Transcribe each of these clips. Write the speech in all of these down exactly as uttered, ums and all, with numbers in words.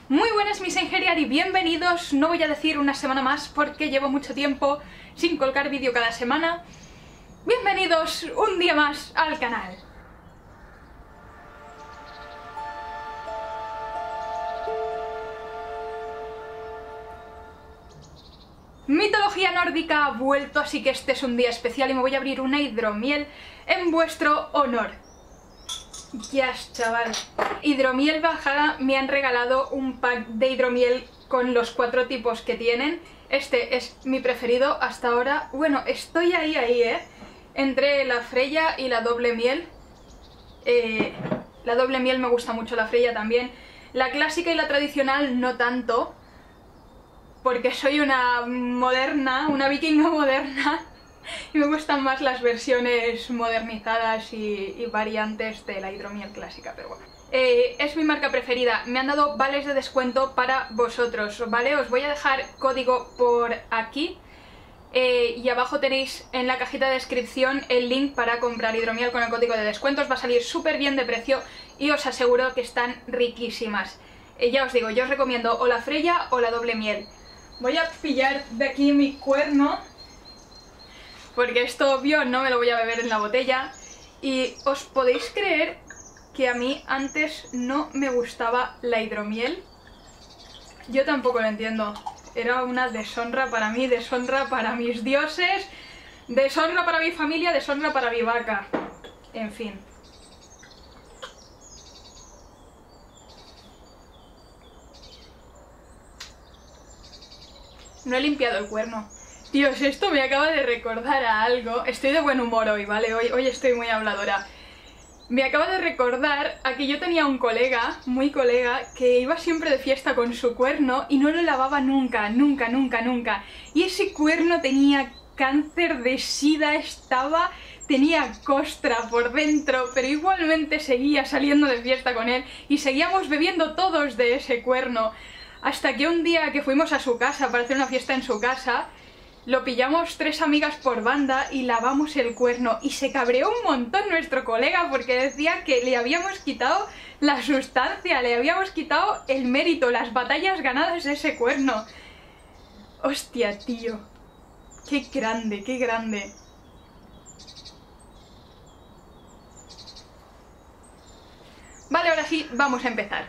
Muy buenas mis Engeriar y bienvenidos, no voy a decir una semana más porque llevo mucho tiempo sin colgar vídeo cada semana. Bienvenidos un día más al canal. Mitología nórdica ha vuelto, así que este es un día especial y me voy a abrir una hidromiel en vuestro honor. Ya, yes, chaval. Hidromiel Bajada me han regalado un pack de hidromiel con los cuatro tipos que tienen. Este es mi preferido hasta ahora. Bueno, estoy ahí, ahí, ¿eh? Entre la Freya y la doble miel. Eh, la doble miel me gusta mucho, la Freya también. La clásica y la tradicional no tanto, porque soy una moderna, una vikinga moderna. Y me gustan más las versiones modernizadas y, y variantes de la hidromiel clásica, pero bueno. Eh, es mi marca preferida. Me han dado vales de descuento para vosotros, ¿vale? Os voy a dejar código por aquí. Eh, y abajo tenéis en la cajita de descripción el link para comprar hidromiel con el código de descuento. Os va a salir súper bien de precio y os aseguro que están riquísimas. Eh, ya os digo, yo os recomiendo o la Freya o la doble miel. Voy a pillar de aquí mi cuerno, porque esto obvio no me lo voy a beber en la botella. Y os podéis creer que a mí antes no me gustaba la hidromiel. Yo tampoco lo entiendo. Era una deshonra para mí, deshonra para mis dioses, deshonra para mi familia, deshonra para mi vaca. En fin. No he limpiado el cuerno. Dios, esto me acaba de recordar a algo. Estoy de buen humor hoy, ¿vale? Hoy, hoy estoy muy habladora. Me acaba de recordar a que yo tenía un colega, muy colega, que iba siempre de fiesta con su cuerno y no lo lavaba nunca, nunca, nunca, nunca. Y ese cuerno tenía cáncer de sida, estaba... tenía costra por dentro, pero igualmente seguía saliendo de fiesta con él y seguíamos bebiendo todos de ese cuerno. Hasta que un día que fuimos a su casa para hacer una fiesta en su casa, lo pillamos tres amigas por banda y lavamos el cuerno y se cabreó un montón nuestro colega porque decía que le habíamos quitado la sustancia, le habíamos quitado el mérito, las batallas ganadas de ese cuerno. Hostia, tío. Qué grande, qué grande. Vale, ahora sí, vamos a empezar.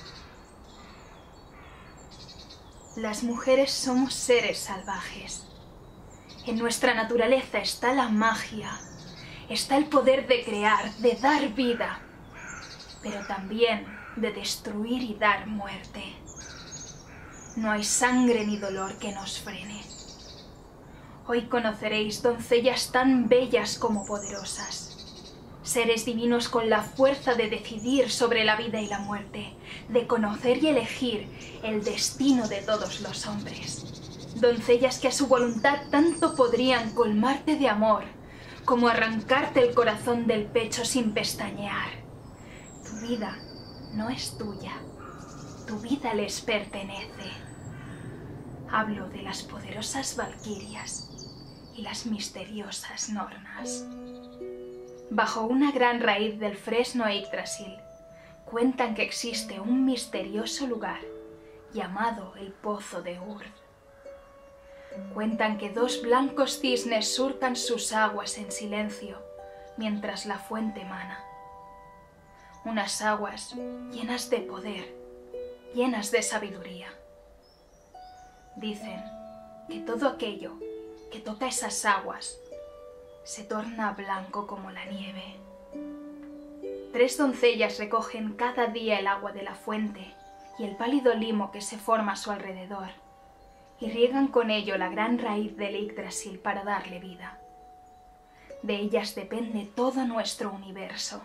Las mujeres somos seres salvajes. En nuestra naturaleza está la magia, está el poder de crear, de dar vida, pero también de destruir y dar muerte. No hay sangre ni dolor que nos frene. Hoy conoceréis doncellas tan bellas como poderosas, seres divinos con la fuerza de decidir sobre la vida y la muerte, de conocer y elegir el destino de todos los hombres. Doncellas que a su voluntad tanto podrían colmarte de amor, como arrancarte el corazón del pecho sin pestañear. Tu vida no es tuya, tu vida les pertenece. Hablo de las poderosas valquirias y las misteriosas Nornas. Bajo una gran raíz del fresno Yggdrasil, cuentan que existe un misterioso lugar llamado el Pozo de Urd. Cuentan que dos blancos cisnes surcan sus aguas en silencio mientras la fuente mana. Unas aguas llenas de poder, llenas de sabiduría. Dicen que todo aquello que toca esas aguas se torna blanco como la nieve. Tres doncellas recogen cada día el agua de la fuente y el pálido limo que se forma a su alrededor, y riegan con ello la gran raíz del Yggdrasil para darle vida. De ellas depende todo nuestro universo.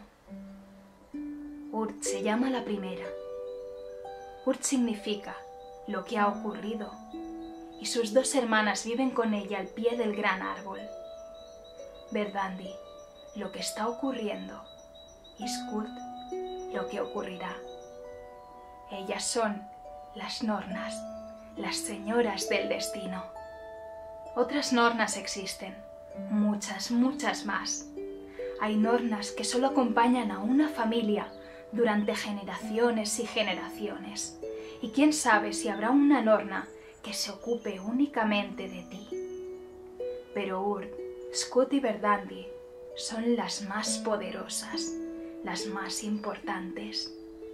Urd se llama la primera. Urd significa lo que ha ocurrido, y sus dos hermanas viven con ella al pie del gran árbol. Verdandi, lo que está ocurriendo, y Skuld, lo que ocurrirá. Ellas son las Nornas, las señoras del destino. Otras Nornas existen, muchas, muchas más. Hay Nornas que solo acompañan a una familia durante generaciones y generaciones. Y quién sabe si habrá una Norna que se ocupe únicamente de ti. Pero Urd, Scut y Verdandi son las más poderosas, las más importantes.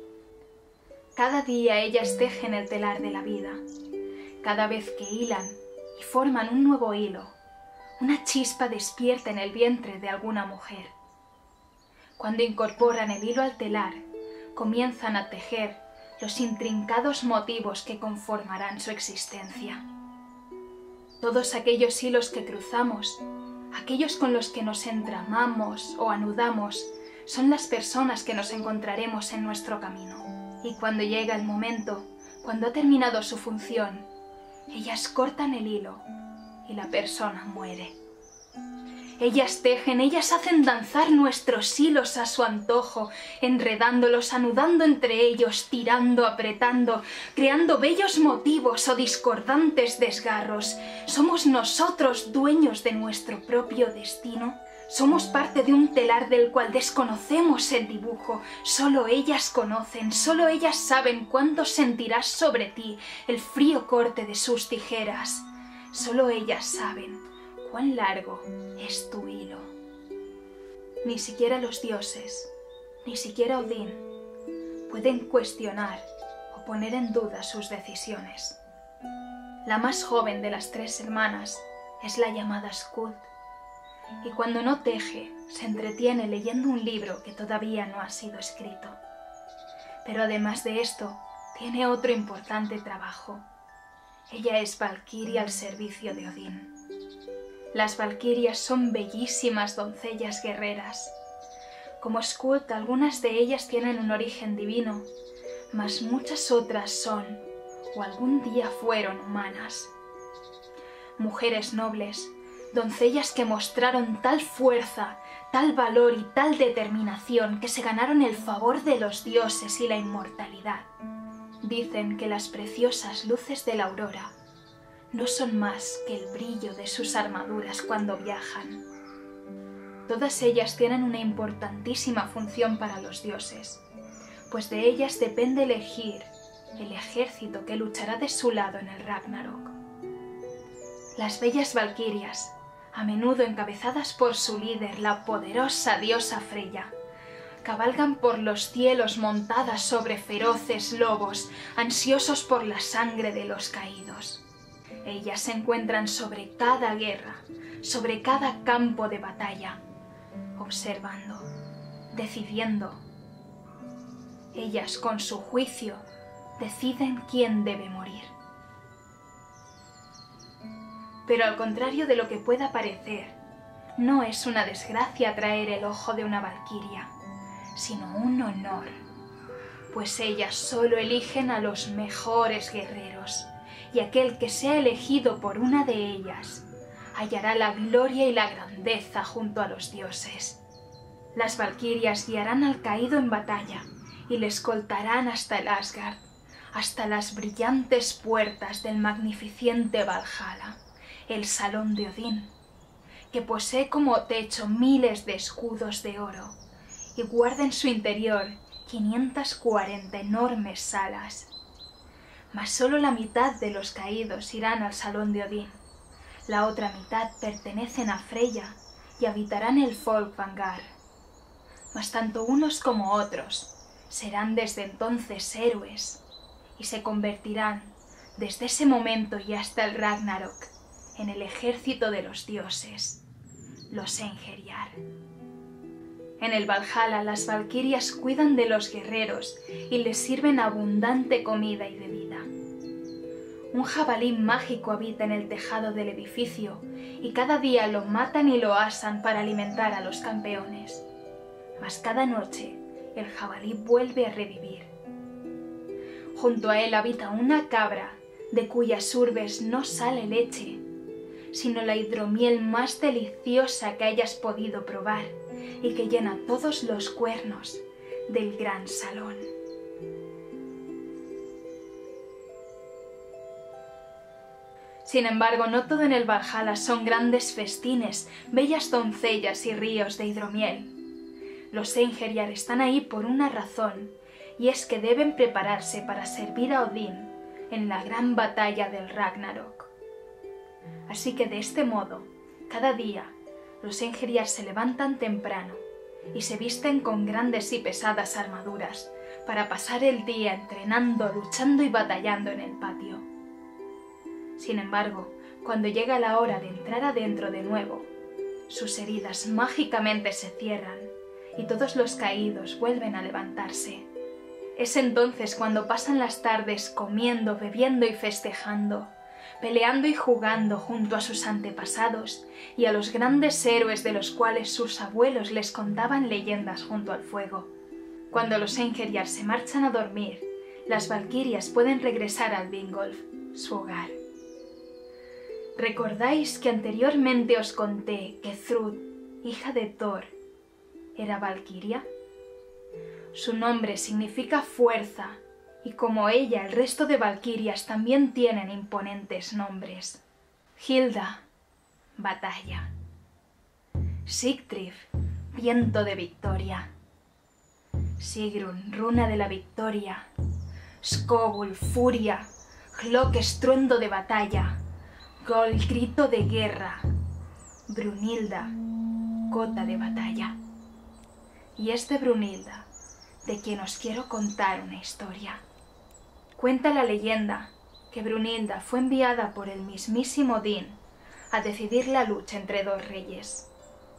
Cada día ellas tejen el telar de la vida. Cada vez que hilan y forman un nuevo hilo, una chispa despierta en el vientre de alguna mujer. Cuando incorporan el hilo al telar, comienzan a tejer los intrincados motivos que conformarán su existencia. Todos aquellos hilos que cruzamos, aquellos con los que nos entramamos o anudamos, son las personas que nos encontraremos en nuestro camino. Y cuando llega el momento, cuando ha terminado su función, ellas cortan el hilo y la persona muere. Ellas tejen, ellas hacen danzar nuestros hilos a su antojo, enredándolos, anudando entre ellos, tirando, apretando, creando bellos motivos o discordantes desgarros. ¿Somos nosotros dueños de nuestro propio destino? Somos parte de un telar del cual desconocemos el dibujo. Solo ellas conocen, solo ellas saben cuánto sentirás sobre ti el frío corte de sus tijeras. Solo ellas saben cuán largo es tu hilo. Ni siquiera los dioses, ni siquiera Odín, pueden cuestionar o poner en duda sus decisiones. La más joven de las tres hermanas es la llamada Skuld, y cuando no teje, se entretiene leyendo un libro que todavía no ha sido escrito. Pero además de esto, tiene otro importante trabajo. Ella es valquiria al servicio de Odín. Las valquirias son bellísimas doncellas guerreras. Como Skuld, algunas de ellas tienen un origen divino, mas muchas otras son, o algún día fueron, humanas. Mujeres nobles, doncellas que mostraron tal fuerza, tal valor y tal determinación que se ganaron el favor de los dioses y la inmortalidad. Dicen que las preciosas luces de la aurora no son más que el brillo de sus armaduras cuando viajan. Todas ellas tienen una importantísima función para los dioses, pues de ellas depende elegir el ejército que luchará de su lado en el Ragnarok. Las bellas valquirias, a menudo encabezadas por su líder, la poderosa diosa Freya, cabalgan por los cielos montadas sobre feroces lobos, ansiosos por la sangre de los caídos. Ellas se encuentran sobre cada guerra, sobre cada campo de batalla, observando, decidiendo. Ellas, con su juicio, deciden quién debe morir. Pero al contrario de lo que pueda parecer, no es una desgracia atraer el ojo de una valquiria, sino un honor, pues ellas solo eligen a los mejores guerreros, y aquel que sea elegido por una de ellas hallará la gloria y la grandeza junto a los dioses. Las valquirias guiarán al caído en batalla y le escoltarán hasta el Asgard, hasta las brillantes puertas del magnificente Valhalla, el salón de Odín, que posee como techo miles de escudos de oro y guarda en su interior quinientas cuarenta enormes salas. Mas solo la mitad de los caídos irán al salón de Odín. La otra mitad pertenecen a Freya y habitarán el Folkvangar. Mas tanto unos como otros serán desde entonces héroes y se convertirán, desde ese momento y hasta el Ragnarok, en el ejército de los dioses, los Einherjar. En el Valhalla las valquirias cuidan de los guerreros y les sirven abundante comida y bebida. Un jabalí mágico habita en el tejado del edificio y cada día lo matan y lo asan para alimentar a los campeones. Mas cada noche el jabalí vuelve a revivir. Junto a él habita una cabra de cuyas urbes no sale leche, sino la hidromiel más deliciosa que hayas podido probar y que llena todos los cuernos del gran salón. Sin embargo, no todo en el Valhalla son grandes festines, bellas doncellas y ríos de hidromiel. Los Einherjar están ahí por una razón, y es que deben prepararse para servir a Odín en la gran batalla del Ragnarok. Así que de este modo, cada día, los Einherjar se levantan temprano y se visten con grandes y pesadas armaduras para pasar el día entrenando, luchando y batallando en el patio. Sin embargo, cuando llega la hora de entrar adentro de nuevo, sus heridas mágicamente se cierran y todos los caídos vuelven a levantarse. Es entonces cuando pasan las tardes comiendo, bebiendo y festejando, peleando y jugando junto a sus antepasados y a los grandes héroes de los cuales sus abuelos les contaban leyendas junto al fuego. Cuando los Einherjar se marchan a dormir, las valquirias pueden regresar al Vingolf, su hogar. ¿Recordáis que anteriormente os conté que Thrud, hija de Thor, era valquiria? Su nombre significa fuerza, y como ella el resto de valquirias también tienen imponentes nombres. Hilda, batalla. Sigtryggr, viento de victoria. Sigrun, runa de la victoria. Skogul, furia. Hlok, estruendo de batalla. Gol, grito de guerra. Brunilda, gota de batalla. Y es de Brunilda de quien os quiero contar una historia. Cuenta la leyenda que Brunilda fue enviada por el mismísimo Odín a decidir la lucha entre dos reyes.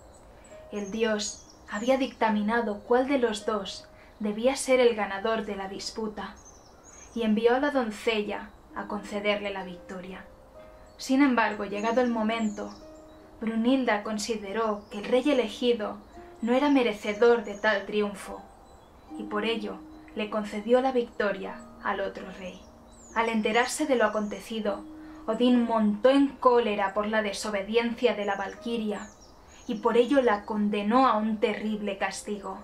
El dios había dictaminado cuál de los dos debía ser el ganador de la disputa y envió a la doncella a concederle la victoria. Sin embargo, llegado el momento, Brunilda consideró que el rey elegido no era merecedor de tal triunfo y por ello le concedió la victoria al otro rey. Al enterarse de lo acontecido, Odín montó en cólera por la desobediencia de la valquiria y por ello la condenó a un terrible castigo.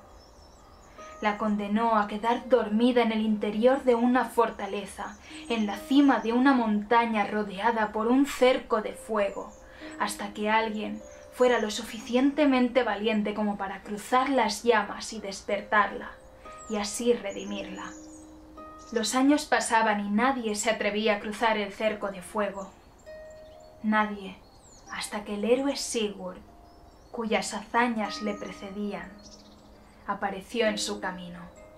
La condenó a quedar dormida en el interior de una fortaleza, en la cima de una montaña rodeada por un cerco de fuego, hasta que alguien fuera lo suficientemente valiente como para cruzar las llamas y despertarla, y así redimirla. Los años pasaban y nadie se atrevía a cruzar el cerco de fuego. Nadie, hasta que el héroe Sigurd, cuyas hazañas le precedían, apareció en su camino.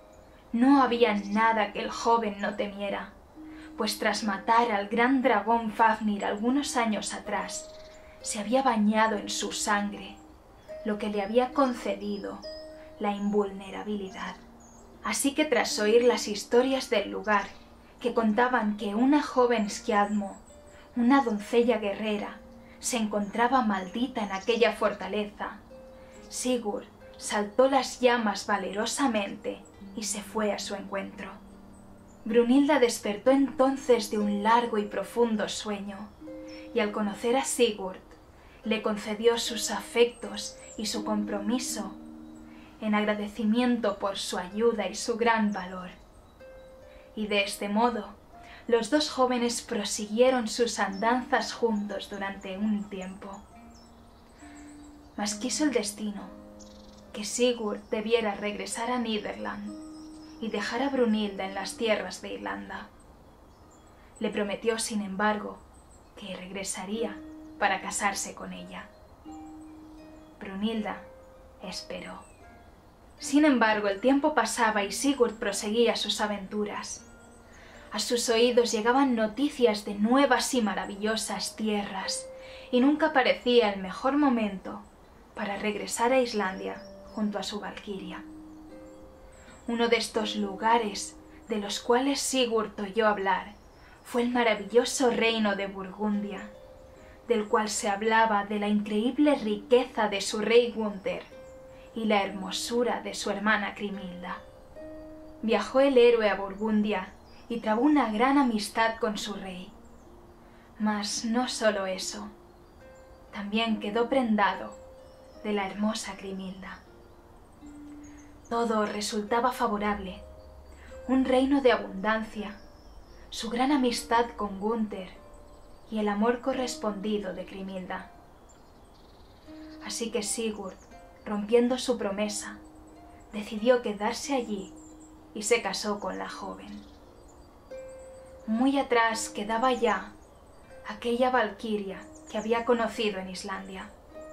No había nada que el joven no temiera, pues tras matar al gran dragón Fafnir algunos años atrás, se había bañado en su sangre, lo que le había concedido la invulnerabilidad. Así que tras oír las historias del lugar, que contaban que una joven Skjaldmo, una doncella guerrera, se encontraba maldita en aquella fortaleza, Sigurd saltó las llamas valerosamente y se fue a su encuentro. Brunilda despertó entonces de un largo y profundo sueño, y al conocer a Sigurd, le concedió sus afectos y su compromiso, en agradecimiento por su ayuda y su gran valor. Y de este modo, los dos jóvenes prosiguieron sus andanzas juntos durante un tiempo. Mas quiso el destino que Sigurd debiera regresar a Niderland y dejar a Brunilda en las tierras de Irlanda. Le prometió, sin embargo, que regresaría para casarse con ella. Brunilda esperó. Sin embargo, el tiempo pasaba y Sigurd proseguía sus aventuras. A sus oídos llegaban noticias de nuevas y maravillosas tierras, y nunca parecía el mejor momento para regresar a Islandia junto a su valquiria. Uno de estos lugares de los cuales Sigurd oyó hablar fue el maravilloso reino de Burgundia, del cual se hablaba de la increíble riqueza de su rey Gunther y la hermosura de su hermana Grimhilda. Viajó el héroe a Burgundia y trabó una gran amistad con su rey. Mas no solo eso, también quedó prendado de la hermosa Grimhilda. Todo resultaba favorable, un reino de abundancia, su gran amistad con Gunther y el amor correspondido de Grimhilda. Así que Sigurd, rompiendo su promesa, decidió quedarse allí y se casó con la joven. Muy atrás quedaba ya aquella valquiria que había conocido en Islandia.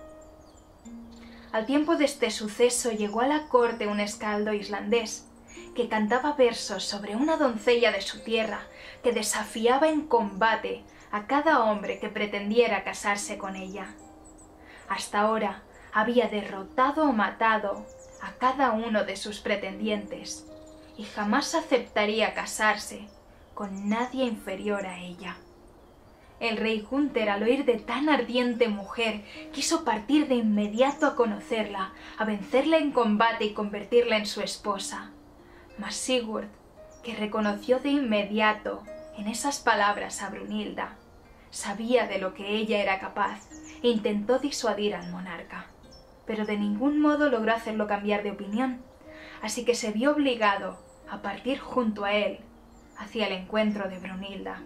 Al tiempo de este suceso llegó a la corte un escaldo islandés que cantaba versos sobre una doncella de su tierra que desafiaba en combate a cada hombre que pretendiera casarse con ella. Hasta ahora había derrotado o matado a cada uno de sus pretendientes y jamás aceptaría casarse con nadie inferior a ella. El rey Gunther, al oír de tan ardiente mujer, quiso partir de inmediato a conocerla, a vencerla en combate y convertirla en su esposa. Mas Sigurd, que reconoció de inmediato en esas palabras a Brunhilda, sabía de lo que ella era capaz e intentó disuadir al monarca, pero de ningún modo logró hacerlo cambiar de opinión, así que se vio obligado a partir junto a él hacia el encuentro de Brunhilda.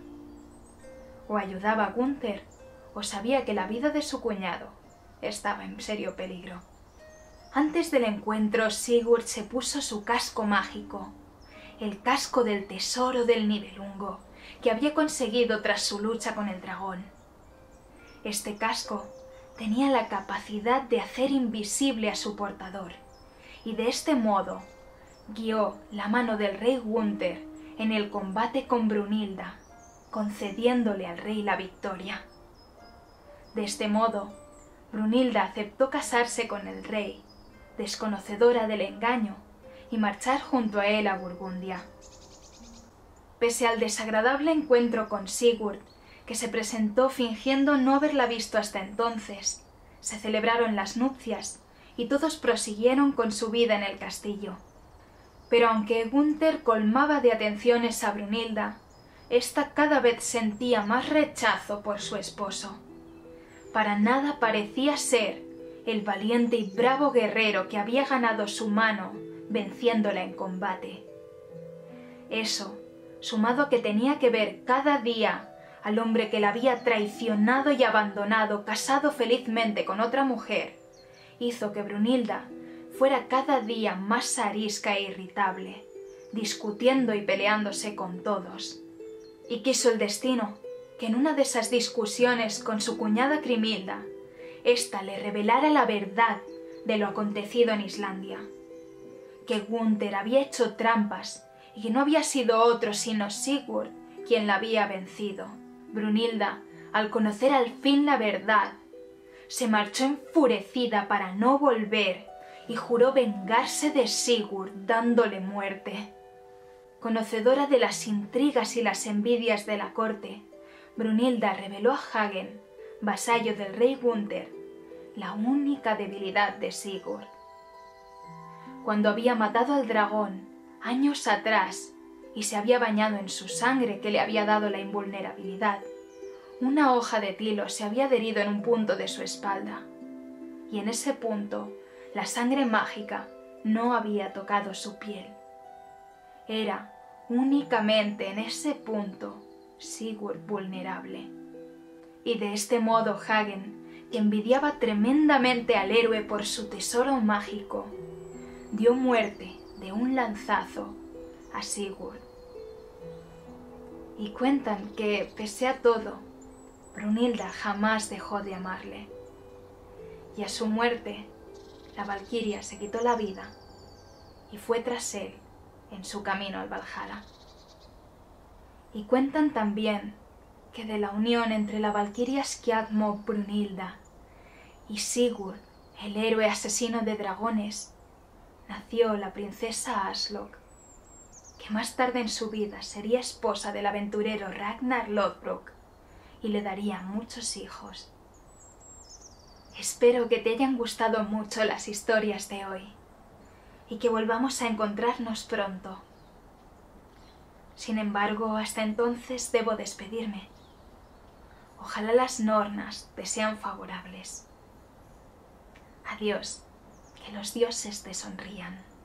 O ayudaba a Gunther, o sabía que la vida de su cuñado estaba en serio peligro. Antes del encuentro, Sigurd se puso su casco mágico, el casco del tesoro del Nibelungo, que había conseguido tras su lucha con el dragón. Este casco tenía la capacidad de hacer invisible a su portador, y de este modo guió la mano del rey Gunther en el combate con Brunhilda, concediéndole al rey la victoria. De este modo, Brunhilda aceptó casarse con el rey, desconocedora del engaño, y marchar junto a él a Burgundia. Pese al desagradable encuentro con Sigurd, que se presentó fingiendo no haberla visto hasta entonces, se celebraron las nupcias y todos prosiguieron con su vida en el castillo. Pero aunque Gunther colmaba de atenciones a Brunhilda, ésta cada vez sentía más rechazo por su esposo. Para nada parecía ser el valiente y bravo guerrero que había ganado su mano venciéndola en combate. Eso, sumado a que tenía que ver cada día al hombre que la había traicionado y abandonado, casado felizmente con otra mujer, hizo que Brunhilda fuera cada día más arisca e irritable, discutiendo y peleándose con todos. Y quiso el destino que en una de esas discusiones con su cuñada Grimhilda, ésta le revelara la verdad de lo acontecido en Islandia, que Gunther había hecho trampas y que no había sido otro sino Sigurd quien la había vencido. Brunhilda, al conocer al fin la verdad, se marchó enfurecida para no volver y juró vengarse de Sigurd dándole muerte. Conocedora de las intrigas y las envidias de la corte, Brunhilda reveló a Hagen, vasallo del rey Gunther, la única debilidad de Sigurd. Cuando había matado al dragón años atrás y se había bañado en su sangre que le había dado la invulnerabilidad, una hoja de tilo se había adherido en un punto de su espalda, y en ese punto la sangre mágica no había tocado su piel. Era únicamente en ese punto Sigurd vulnerable. Y de este modo Hagen, que envidiaba tremendamente al héroe por su tesoro mágico, dio muerte de un lanzazo a Sigurd. Y cuentan que, pese a todo, Brunhilda jamás dejó de amarle. Y a su muerte, la valquiria se quitó la vida y fue tras él en su camino al Valhalla. Y cuentan también que de la unión entre la valquiria Skjaldmög Brunhilda y Sigurd, el héroe asesino de dragones, nació la princesa Aslog, que más tarde en su vida sería esposa del aventurero Ragnar Lothbrok y le daría muchos hijos. Espero que te hayan gustado mucho las historias de hoy y que volvamos a encontrarnos pronto. Sin embargo, hasta entonces debo despedirme. Ojalá las nornas te sean favorables. Adiós, que los dioses te sonrían.